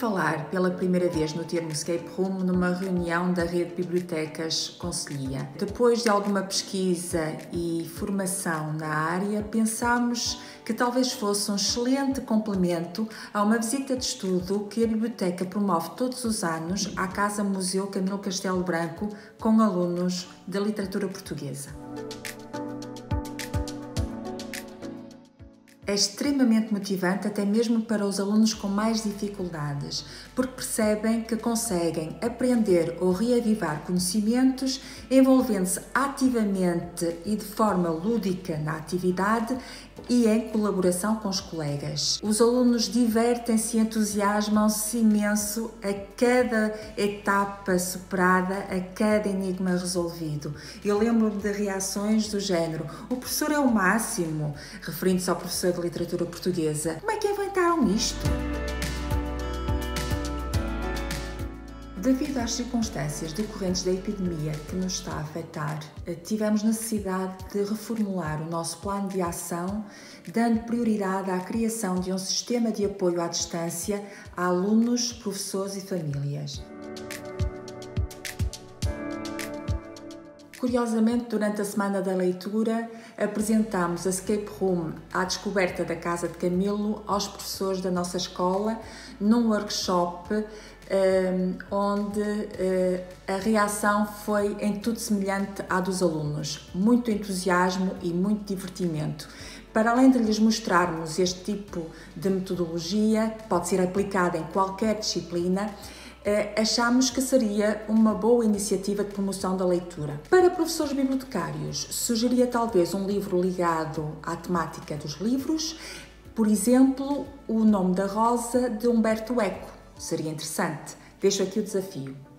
falar pela primeira vez no termo escape room numa reunião da rede de bibliotecas Conselhia. Depois de alguma pesquisa e formação na área, pensámos que talvez fosse um excelente complemento a uma visita de estudo que a biblioteca promove todos os anos à Casa Museu Camilo Castelo Branco com alunos da literatura portuguesa. É extremamente motivante até mesmo para os alunos com mais dificuldades, porque percebem que conseguem aprender ou reavivar conhecimentos envolvendo-se ativamente e de forma lúdica na atividade e em colaboração com os colegas. Os alunos divertem-se e entusiasmam-se imenso a cada etapa superada, a cada enigma resolvido. Eu lembro-me de reações do género: o professor é o máximo, referindo-se ao professor de literatura portuguesa. Como é que inventaram isto? Devido às circunstâncias decorrentes da epidemia que nos está a afetar, tivemos necessidade de reformular o nosso plano de ação, dando prioridade à criação de um sistema de apoio à distância a alunos, professores e famílias. Curiosamente, durante a Semana da Leitura, apresentámos a Escape Room à descoberta da Casa de Camilo aos professores da nossa escola, num workshop onde a reação foi em tudo semelhante à dos alunos. Muito entusiasmo e muito divertimento. Para além de lhes mostrarmos este tipo de metodologia, que pode ser aplicada em qualquer disciplina, achámos que seria uma boa iniciativa de promoção da leitura. Para professores bibliotecários, sugeria talvez um livro ligado à temática dos livros, por exemplo, O Nome da Rosa, de Humberto Eco. Seria interessante. Deixo aqui o desafio.